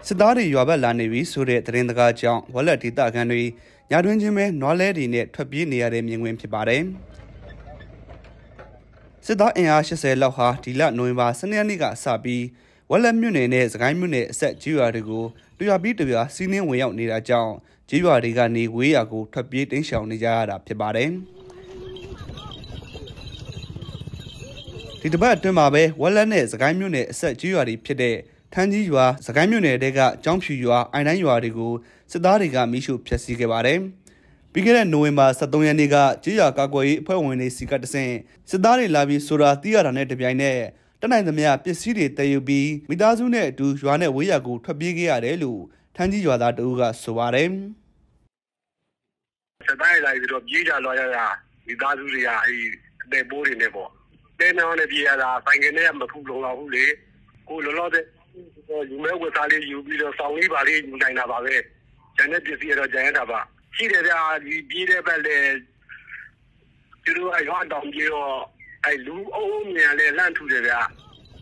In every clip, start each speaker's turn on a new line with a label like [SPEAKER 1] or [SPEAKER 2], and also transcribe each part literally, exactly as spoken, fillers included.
[SPEAKER 1] စစ်သားတွေရွာဘက်လာနေပြီဆိုတဲ့သတင်းစကားကြောင့်ဝက်လက်ဒေသခံတွေညတွင်ချင်းပဲနွားလဲတွေနဲ့ထွက်ပြေးနေရတဲ့မြင်ကွင်းဖြစ်ပါတယ်စစ်သားအင်အားeightyလောက်ဟာဒီလနိုဝင်ဘာtwelveရက်နေ့ကစပြီးဝက်လက်မြို့နယ်နဲ့စကိုင်းမြို့နယ်အဆက်ကြီးရွာတွေကိုတရွာပြီးတရွာစီးနှင်းဝင်ရောက်နေတာကြောင့်ကြီးရွာတွေကနေဝေးရာကိုထွက်ပြေးတိမ်းရှောင်နေကြရတာဖြစ်ပါတယ်ဒီတပတ်အတွင်းမှာပဲဝက်လက်နဲ့စကိုင်းမြို့နယ်အဆက်ကြီးရွာတွေဖြစ်တဲ့ထန်းကြီးရွာစကိုင်းမြို့နယ်တဲကကျောင်းဖြူရွာအိုင်တိုင်းရွာတွေကိုစစ်သားတွေကမိရှုဖျက်ဆီးခဲ့ပါတယ်။ပြီးခဲ့တဲ့နိုဝင်ဘာthirteenရက်နေ့ကကြေးရွာကာကွယ်ရေးအဖွဲ့ဝင်တွေစီကတဆင့်စစ်သားတွေလာပြီးဆိုတာသိရတာနဲ့တပြိုင်နက်တနိုင်သမျှပစ္စည်းတွေတည်ယူပြီးမိသားစုနဲ့အတူရွာနဲ့ဝေးရာကိုထွက်ပြေးခဲ့ရတယ်လို့ထန်းကြီးရွာသားတို့ကဆိုပါတယ်
[SPEAKER 2] ။စစ်သားတွေလာပြီးတော့ပြေးကြလာရတာမိသားစုတွေကအဲဒီအသေးပိုးတွေနဲ့ပေါ့။တဲနောင်းနဲ့ပြေးရတာဆိုင်ကနေမဖူးလုံလောက်ဘူးလေ။ကိုလောလောတဲ့ယူမဲဝစားလေးယူပြီးတော့ဆောင်းလေးပါလေးယူနိုင်တာပါပဲ။ကျန်တဲ့ပစ္စည်းတော့ကျန်ရတာပါ။ရှိတယ်ဗျာဒီပြေးတဲ့ဘက်လေသူတို့အရွာတောင်ကြီးတော့အဲလူအုံးမြန်လေလန့်ထူတယ်ဗျာ
[SPEAKER 3] ။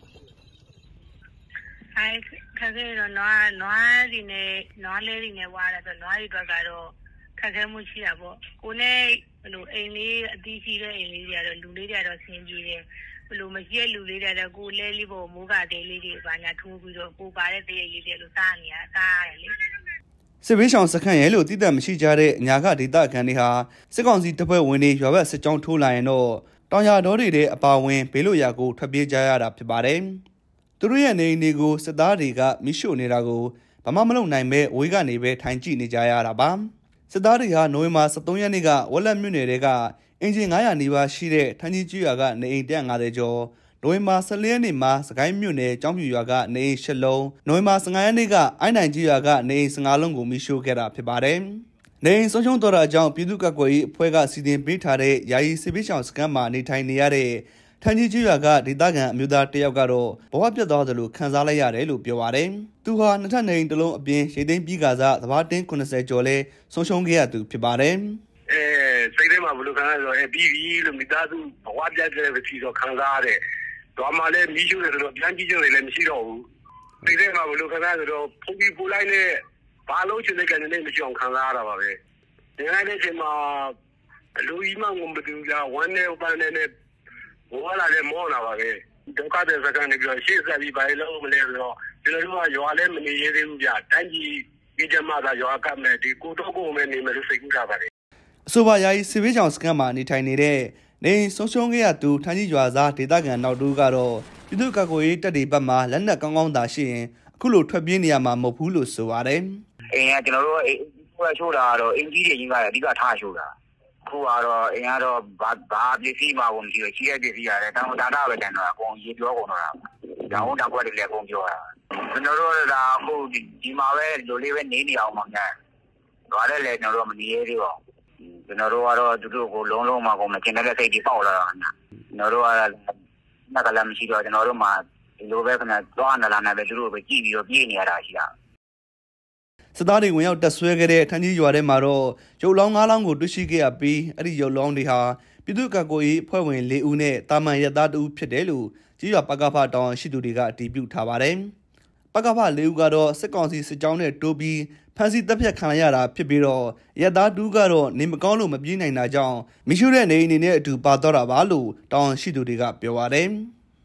[SPEAKER 3] အဲခက်ခဲတော့နွားနွားဒီနဲ့နွားလေးတွေနဲ့ဝါတာဆိုနွားတွေအတွက်ကတော့ခက်ခဲမှုရှိတာပေါ့။ကိုနဲ့ဘယ်လိုအိမ်လေးအသီးရှိတဲ့အိမ်လေးတွေကတော့လူလေးတွေကတော့ဆင်းပြေးတယ်။ဘလို့မရှိတဲ့လူလေးတွေတော့ကိုလဲလေးပေါ်မိုးကသေးလေးတွေဘာညာထိုးပြီးတော့ကိုပါတဲ့သေးလေးတွေလို့စားနေရစားရတယ်လေ
[SPEAKER 1] စစ်ဘေးရှောင်စခန်းရဲလို့တည်တတ်မရှိကြတဲ့အညာကဒေသခံတွေဟာစစ်ကောင်စီတပ်ဖွဲ့ဝင်တွေရွာဘက်စစ်ကြောင်းထိုးလာရင်တော့တောင်ရတော်တွေတဲ့အပါဝင်ဘေးလို့ရာကိုထွက်ပြေးကြရတာဖြစ်ပါတယ်သူတို့ရဲ့နေအိမ်တွေကိုစစ်သားတွေကမိရှို့နေတာကိုဘာမှမလုပ်နိုင်ပဲဝေးကနေပဲထိုင်ကြည့်နေကြရတာပါစစ်သားတွေဟာနိုဝင်ဘာthirteenရက်နေ့ကဝက်လက်မြို့နယ်တွေကအင်ဂျင်nine hundredနီးပါးရှိတဲ့ထန်းကြီးကျွော်ကနေအိမ်one hundred fiftyကျော်နိုဝင်ဘာfourteenရက်နေ့မှာစကိုင်းမြို့နယ်ကျောင်းပြူရွာကနေအိမ်eightလုံးနိုဝင်ဘာfifteenရက်နေ့ကအိုင်းနိုင်ကျွော်ကနေအိမ်fifteenလုံးကိုမိရှို့ခဲ့တာဖြစ်ပါတယ်။နေအိမ်ဆုံးရှုံးတော်တာကြောင့်ပြည်သူ့ကာကွယ်ရေးအဖွဲ့ကစီစဉ်ပေးထားတဲ့ယာယီစစ်ပေးဆောင်စခန်းမှာနေထိုင်နေရတဲ့ထန်းကြီးကျွော်ကဒေသခံအမျိုးသားတယောက်ကတော့ဘဝပြတ်သွားသလိုခံစားလိုက်ရတယ်လို့ပြောပါတယ်။သူဟာနှစ်ထပ်နေအိမ်တစ်လုံးအပြင်ရိတ်သိမ်းပြီးကစားသဘာတင်းninetyကျော်လဲဆုံးရှုံးခဲ့ရသူဖြစ်ပါတယ်။
[SPEAKER 2] အဲစိတ်ထဲမှာဘယ်လိုခံရလဲဆိုတော့အဲပြီးပြီလို့မိသားစုဘဝပြတ်တဲ့ဖြစ်တော့ခံစားရတယ်။တော့မှလည်းမိရှုတယ်ဆိုတော့ပြန်ကြည့်ကြတယ်လည်းမရှိတော့ဘူး။စိတ်ထဲမှာဘယ်လိုခံရလဲဆိုတော့ဖုန်ပြီးပူလိုက်နဲ့ဘာလို့ချင်တဲ့ကနေနဲ့မရှိအောင်ခံစားရတာပါပဲ။ဒီနေ့တဲ့အချိန်မှာလူကြီးမှငုံမတူကြဝမ်းနဲ့ပန်းနဲ့ဘောလာလည်းမောလာပါပဲ။ဒုက္ခတဲ့စကားနဲ့ပြောရှေ့ဆက်ပြီးဘာလို့မလဲဆိုတော့ကျွန်တော်တို့ကရွာလည်းမနေရသေးဘူးဗျ။တိုင်းပြည်ဒီကျမသာရွာကမဲ့ဒီကိုတော့ကိုမဲ့နေမယ်လို့စိတ်ကူးတာပါတယ်
[SPEAKER 1] အဆိုပါယာယီစစ်ဘေးရှောင်စခန်းမှာနေထိုင်နေတဲ့နေဆုံးရှုံးခဲ့ရသူထန်းကြီးရွာသားဒေသခံနောက်တူကတော့ပြည်သူ့ကာကွယ်ရေးတပ်တွေဘက်မှလက်နက်ကောင်းကောင်းသာရှိရင်အခုလိုထွက်ပြေးနေရမှာမဟုတ်ဘူးလို့ဆိုပါတယ်
[SPEAKER 4] ။အိမ်ကကျွန်တော်တို့အိမ်ကချိုးတာတော့အင်ကြီးတွေကြီးကအဓိကထားချိုးတာ။အခုကတော့အိမ်ကတော့ဘာဘာပစ္စည်းမှမရှိဘူးရှိတဲ့ပစ္စည်းရတယ်တောင်တာတာပဲတန်တော့အကုန်ရေပြောကုန်တော့တာ။ရောင်းတောင်ကွက်တွေလည်းအကုန်ပြောတာ။ကျွန်တော်တို့ကအခုဒီမှာပဲလိုလေးပဲနေနေအောင်မှများ။ဘာလဲလဲကျွန်တော်တို့မနေရသေးပါဘူး။ကျွန်တော်တို့ကတော့သူတို့ကိုလုံးလုံးမှာကိုမကျင်တဲ့စိတ်တွေပေါက်လာတာ။ကျွန်တော်တို့ကနက်ကလည်းမရှိတော့ကျွန်တော်တို့မှာဒီလိုပဲခဏသွားနေလာနေပဲသူတို့ပဲကြည့်ပြီးတော့ပြေးနေရတာရှိတာ
[SPEAKER 1] ။စစ်သားတွေဝင်ရောက်တက်ဆွဲခဲ့တဲ့ထန်းကြီးရွာထဲမှာတော့ရုပ်လောင်း၅လောင်းကိုတွေ့ရှိခဲ့ရပြီးအဲ့ဒီရုပ်လောင်းတွေဟာပြည်သူ့ကာကွယ်ရေးအဖွဲ့ဝင်၄ဦးနဲ့တာမန်ရဲသားတဦးဖြစ်တယ်လို့ကြီးရွာပကဖတောင်ရှိသူတွေကအတည်ပြုထားပါတယ်။ပကဖ၄ဦးကတော့စစ်ကောင်စီစစ်ကြောင်းနဲ့တိုးပြီးဖမ်းဆီးတပ်ဖြတ်ခံရတာဖြစ်ပြီးတော့ရဲသားတူကတော့နေမကောင်းလို့မပြေးနိုင်တာကြောင့်မိရှုတဲ့နေအိမ်နေနဲ့အတူပါတော့တာပါလို့တောင်ရှိသူတွေကပြောပါတယ်
[SPEAKER 2] ။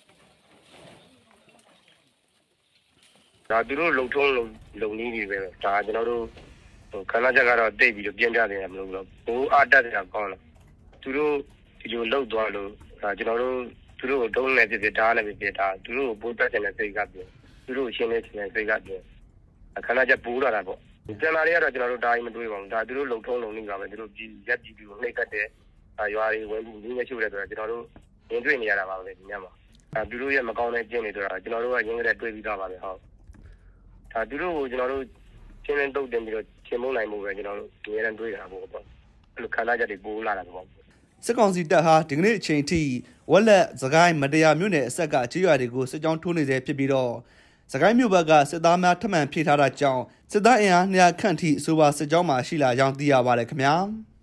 [SPEAKER 2] ဒါသူတို့လုံထုံးလုံလုံနည်းတွေပဲဒါကျွန်တော်တို့ဟိုခန္ဓာချက်ကတော့တိတ်ပြီးတော့ပြင်းပြတယ်မလို့တော့ဘိုးအားတက်တာကောင်းလားသူတို့ဒီလိုလှုပ်သွားလို့ဒါကျွန်တော်တို့သူတို့ကိုတုံးနေပြပြတားနေပြပြတာသူတို့ကိုပိုးတက်တဲ့စိတ်ကပြသူတို့ရှင်းနေတဲ့စိတ်ကပြခန္ဓာချက်ပူလာတာပေါ့ကျန်တာတွေကတော့ကျွန်တော်တို့ဒါကြီးမတွေးပါဘူးဒါသူတို့လုံထုံးလုံနည်းပါပဲသူတို့ပြည်ရက်ပြည်ပြီးနှိပ်တတ်တဲ့ရွာတွေဝင်ပြီးနည်းမရှိတဲ့ဆိုတော့ကျွန်တော်တို့ရင်တွေ့နေရတာပါပဲဒီညမှာအဲသူတို့ရဲ့မကောင်းတဲ့ကျင့်တွေဆိုတာကျွန်တော်တို့ကရင်းကြတဲ့တွေးပြီးသားပါပဲဟုတ်ဒါသူတို့ကိုကျွန်တော်တို့ချင်းချင်းတုတ်တင်ပြီးတော့ချင်းမုန်းနိုင်မှုပဲကျွန်တော်တို့ဒီနေ့တွေးတာပေါ့ပေါ့အဲ့လိုခန္ဓာချက်တွေပိုးလာတာပေါ့
[SPEAKER 1] စစ်ကောင်စီတပ်ဟာဒီကနေ့အချိန်ထိဝက်လက်စကိုင်းမတရားမြို့နယ်အဆက်ကကြေးရွာတွေကိုစစ်ကြောင်းထိုးနေစေဖြစ်ပြီးတော့စကိုင်းမြို့ဘက်ကစစ်သားများထမှန်ဖြည့်ထားတာကြောင့်စစ်သားအင်အားtwo hundခန့်ထိအဆိုပါစစ်ကြောင်းမှာရှိလာကြောင်းသိရပါတယ်ခင်ဗျာ